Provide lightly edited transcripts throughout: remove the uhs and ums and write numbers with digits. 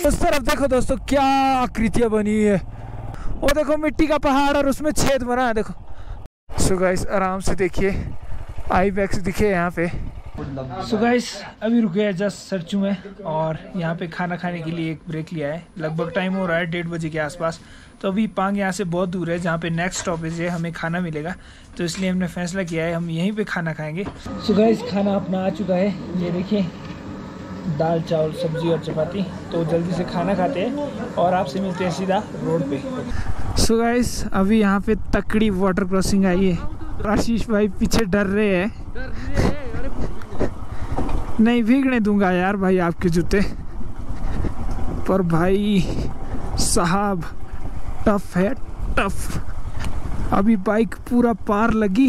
उस तरफ देखो दोस्तों क्या आकृतियां बनी है, वो देखो मिट्टी का पहाड़ और उसमें छेद बना है देखो। सो गाइस आराम से देखिए, आईबैक्स दिखे यहाँ पे। सो गाइस अभी रुके हैं जस्ट सरचू में और यहाँ पे खाना खाने के लिए एक ब्रेक लिया है। लगभग टाइम हो रहा है 1:30 बजे के आसपास। तो अभी पांग यहाँ से बहुत दूर है, जहाँ पे नेक्स्ट स्टॉपेज है हमें खाना मिलेगा, तो इसलिए हमने फैसला किया है हम यहीं पे खाना खाएंगे। सो गाइस खाना अपना आ चुका है, ये देखिए दाल चावल सब्जी और चपाती। तो जल्दी से खाना खाते हैं और आपसे मिलते हैं सीधा रोड पे। सो गाइस अभी यहाँ पे तकड़ी वाटर क्रॉसिंग आई है। आशीष भाई पीछे डर रहे हैं। नहीं भीगने दूंगा यार भाई आपके जूते, पर भाई साहब टफ है टफ। अभी बाइक पूरा पार लगी,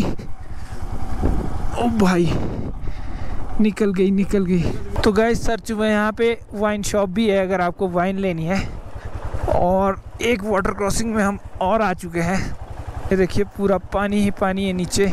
ओ भाई निकल गई। तो गाइस सरचू में यहाँ पे वाइन शॉप भी है अगर आपको वाइन लेनी है। और एक वाटर क्रॉसिंग में हम और आ चुके हैं, ये देखिए पूरा पानी ही पानी है नीचे।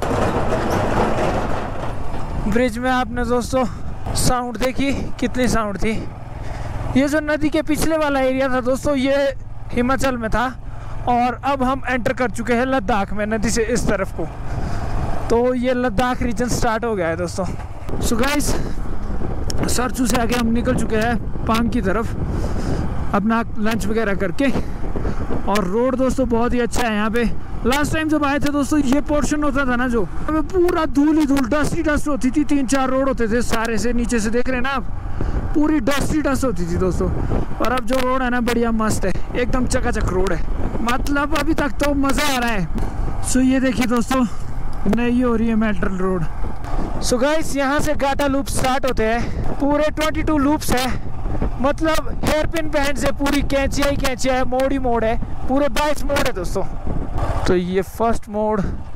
ब्रिज में आपने दोस्तों साउंड देखी, कितनी साउंड थी। ये जो नदी के पिछले वाला एरिया था दोस्तों, ये हिमाचल में था और अब हम एंटर कर चुके हैं लद्दाख में, नदी से इस तरफ को। तो ये लद्दाख रीजन स्टार्ट हो गया है दोस्तों। सो गाइस सरचू से आगे हम निकल चुके हैं पांग की तरफ अपना लंच वगैरह करके। और रोड दोस्तों बहुत ही अच्छा है यहाँ पे। लास्ट टाइम जब आए थे दोस्तों ये पोर्शन होता था ना जो पूरा धूल ही धूल, डस्ट ही डस्ट होती थी। 3-4 रोड होते थे सारे से, नीचे से देख रहे हैं ना आप, पूरी डस्ट ही डस्ट होती थी दोस्तों। और अब जो रोड है ना बढ़िया मस्त है, एकदम चकाचक रोड है, मतलब अभी तक तो मज़ा आ रहा है। सो ये देखिए दोस्तों नई हो रही है मेटल रोड। सो गाइस यहाँ से गाटा लूप स्टार्ट होते हैं, पूरे 22 लूप्स है, मतलब हेयर पिन बैंड से पूरी कैंचिया ही कैंचिया है, मोड़ ही मोड़ है, पूरे 22 मोड़ है दोस्तों। तो ये फर्स्ट मोड़,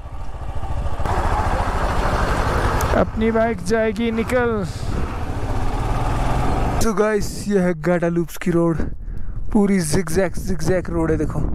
अपनी बाइक जाएगी निकल। तो गाइस ये है गाटा लूप्स की रोड, पूरी जिगजैग रोड है देखो।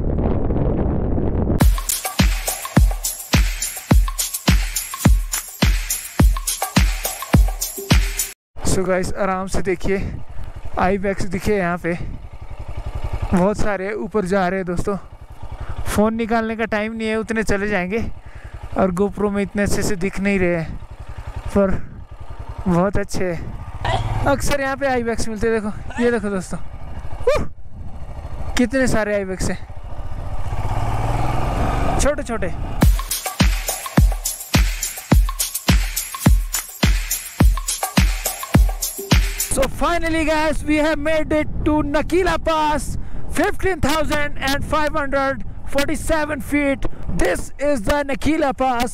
सो गाइस आराम से देखिए, आईबैक्स दिखे यहाँ पे बहुत सारे ऊपर जा रहे हैं दोस्तों। फ़ोन निकालने का टाइम नहीं है, उतने चले जाएंगे और गोप्रो में इतने अच्छे से दिख नहीं रहे हैं, पर बहुत अच्छे हैं। अक्सर यहाँ पे आईबैक्स मिलते हैं देखो, ये देखो दोस्तों कितने सारे आईबैक्स हैं छोटे छोटे। So finally guys we have made it to Nakila Pass, 15,547 feet. This is the Nakila Pass.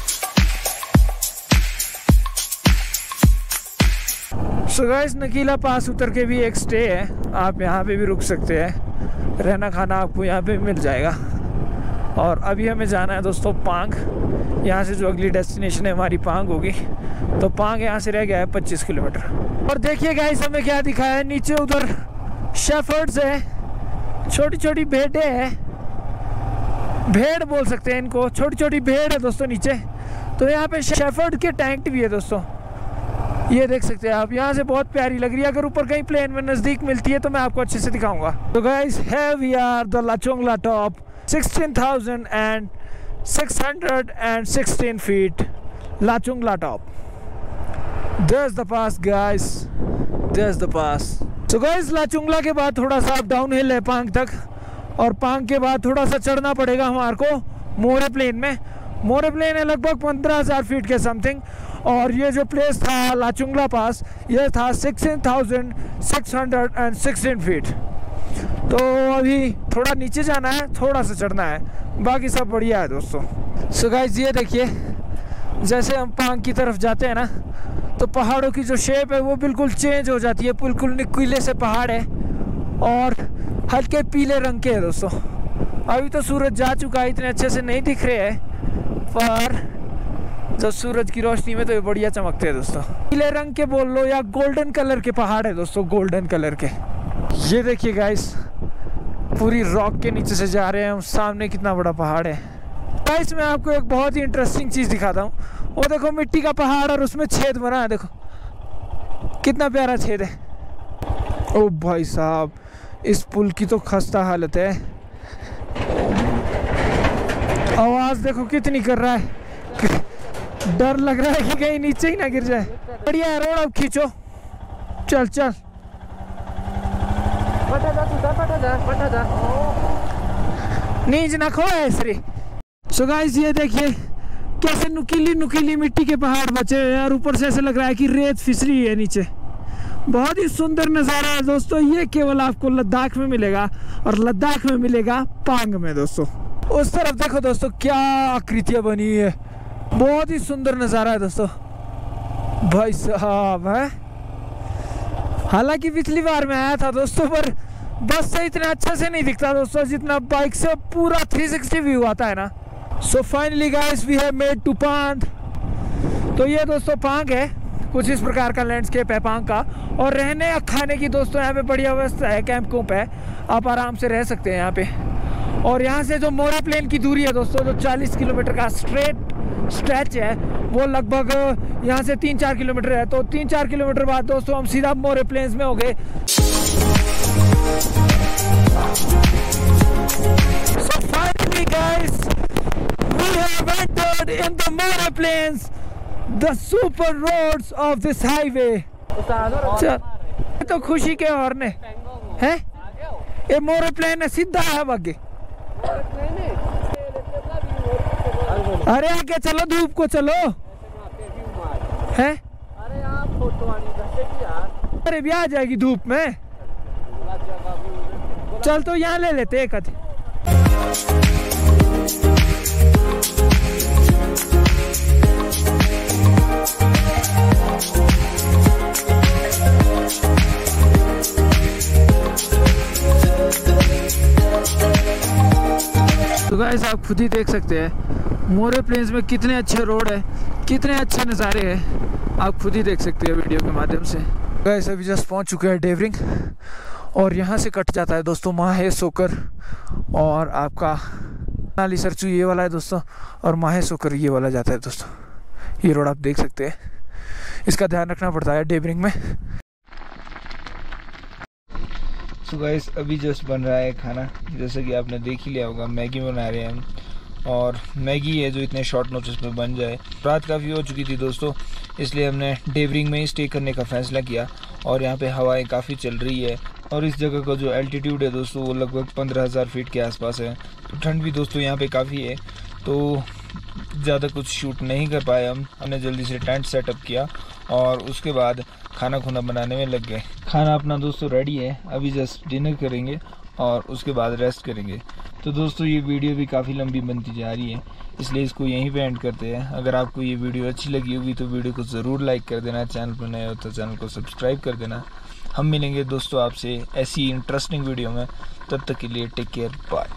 So guys Nakila Pass उतर के भी एक स्टे है, आप यहाँ पे भी रुक सकते हैं, रहना खाना आपको यहाँ पे मिल जाएगा। और अभी हमें जाना है दोस्तों पांग, यहाँ से जो अगली डेस्टिनेशन है हमारी पांग होगी। तो पांग यहाँ से रह गया है 25 किलोमीटर। और देखिए गाइस हमें क्या दिखा है, नीचे उधर शेफर्ड्स है, छोटी छोटी भेड़ें हैं, भेड़ बोल सकते हैं इनको, छोटी छोटी भेड़ है दोस्तों नीचे। तो यहाँ पे शेफर्ड के टैंक भी है दोस्तों, ये देख सकते हैं आप, यहाँ से बहुत प्यारी लग रही है। अगर ऊपर कहीं प्लेन में नज़दीक मिलती है तो मैं आपको अच्छे से दिखाऊंगा। तो guys here we are the Lachungla top, 16,616 feet, Lachungla top. There's the pass guys, there's the pass. So guys Lachungla के बाद थोड़ा सा डाउन हिल है पांग तक, और पांग के बाद थोड़ा सा चढ़ना पड़ेगा हमारे को मोरे प्लेन में। मोरे प्लेन है लगभग 15,000 फीट के समथिंग, और ये जो प्लेस था लाचुंगला पास ये था 16,616 फीट। तो अभी थोड़ा नीचे जाना है, थोड़ा सा चढ़ना है, बाकी सब बढ़िया है दोस्तों। सो गाइस ये देखिए जैसे हम पांग की तरफ जाते हैं ना, तो पहाड़ों की जो शेप है वो बिल्कुल चेंज हो जाती है, बिल्कुल नुकीले से पहाड़ है और हल्के पीले रंग के है दोस्तों। अभी तो सूरज जा चुका है, इतने अच्छे से नहीं दिख रहे हैं, पर जब सूरज की रोशनी में तो ये बढ़िया चमकते हैं दोस्तों। पीले रंग के बोल लो या गोल्डन कलर के पहाड़ है दोस्तों, गोल्डन कलर के। ये देखिए गाइस पूरी रॉक के नीचे से जा रहे हैं हम, सामने कितना बड़ा पहाड़ है। गाइस मैं आपको एक बहुत ही इंटरेस्टिंग चीज़ दिखाता हूँ, वो देखो मिट्टी का पहाड़ और उसमें छेद बना है, देखो कितना प्यारा छेद है। ओ भाई साहब, इस पुल की तो खस्ता हालत है। आवाज़ देखो कितनी कर रहा है, डर लग रहा है कि कहीं नीचे ही ना गिर जाए। बढ़िया है रोड, अब खींचो, चल चल। नीच ना खो ऐसे। सो गाइस ये देखिए कैसे नुकीली नुकीली मिट्टी के पहाड़ बचे हैं और ऊपर से ऐसे लग रहा है कि रेत फिसली है नीचे। बहुत ही सुंदर नज़ारा है दोस्तों। ये केवल आपको लद्दाख में मिलेगा और लद्दाख में मिलेगा पांग में दोस्तों। उस तरफ देखो दोस्तों क्या आकृतियाँ बनी है, बहुत ही सुंदर नज़ारा है दोस्तों। भाई साहब है, हालांकि पिछली बार मैं आया था दोस्तों, पर बस से इतना अच्छा से नहीं दिखता दोस्तों जितना बाइक से पूरा 360 व्यू आता है ना। So finally guys we have made to Pang. तो ये दोस्तों पांग है, कुछ इस प्रकार का लैंडस्केप है पांग का। और रहने या खाने की दोस्तों यहाँ पे बढ़िया व्यवस्था है, कैंप कूप है, आप आराम से रह सकते हैं यहाँ पे। और यहाँ से जो मोरे प्लेन की दूरी है दोस्तों, जो 40 किलोमीटर का स्ट्रेच है, वो लगभग यहाँ से 3-4 किलोमीटर है। तो 3-4 किलोमीटर बाद दोस्तों हम सीधा मोरे प्लेन्स में हो गए। So finally guys, we have entered in the More Plains, the super roads of this highway. तो खुशी के हॉर्न है, ये मोरे प्लेन है, सीधा है आगे। अरे आगे चलो, धूप को चलो है। अरे भी आ जाएगी धूप में, चल तो यहाँ ले लेते एक आधी। तो गाइस आप खुद ही देख सकते हैं मोरे प्लेन्स में कितने अच्छे रोड है, कितने अच्छे नज़ारे हैं, आप खुद ही देख सकते हैं वीडियो के माध्यम से। गाइस अभी जस्ट पहुंच चुके हैं डेवरिंग, और यहाँ से कट जाता है दोस्तों माहे सोकर, और आपका नाली सरचू ये वाला है दोस्तों, और माहे सोकर ये वाला जाता है दोस्तों। ये रोड आप देख सकते हैं, इसका ध्यान रखना पड़ता है डेवरिंग में। सो गाइस अभी जस्ट बन रहा है खाना, जैसे कि आपने देख ही लिया होगा, मैगी बना रहे हैं हम। और मैगी है जो इतने शॉर्ट नोटिस पे बन जाए। रात काफ़ी हो चुकी थी दोस्तों, इसलिए हमने डेवरिंग में ही स्टे करने का फैसला किया। और यहाँ पे हवाएं काफ़ी चल रही है, और इस जगह का जो एल्टीट्यूड है दोस्तों वो लगभग 15,000 फीट के आसपास है। तो ठंड भी दोस्तों यहाँ पे काफ़ी है, तो ज़्यादा कुछ शूट नहीं कर पाए हमने जल्दी से टेंट सेटअप किया और उसके बाद खाना खुना बनाने में लग गए। खाना अपना दोस्तों रेडी है, अभी जस्ट डिनर करेंगे और उसके बाद रेस्ट करेंगे। तो दोस्तों ये वीडियो भी काफ़ी लंबी बनती जा रही है, इसलिए इसको यहीं पे एंड करते हैं। अगर आपको ये वीडियो अच्छी लगी होगी तो वीडियो को ज़रूर लाइक कर देना, चैनल पर नए हो तो चैनल को सब्सक्राइब कर देना। हम मिलेंगे दोस्तों आपसे ऐसी इंटरेस्टिंग वीडियो में, तब तक के लिए टेक केयर, बाय।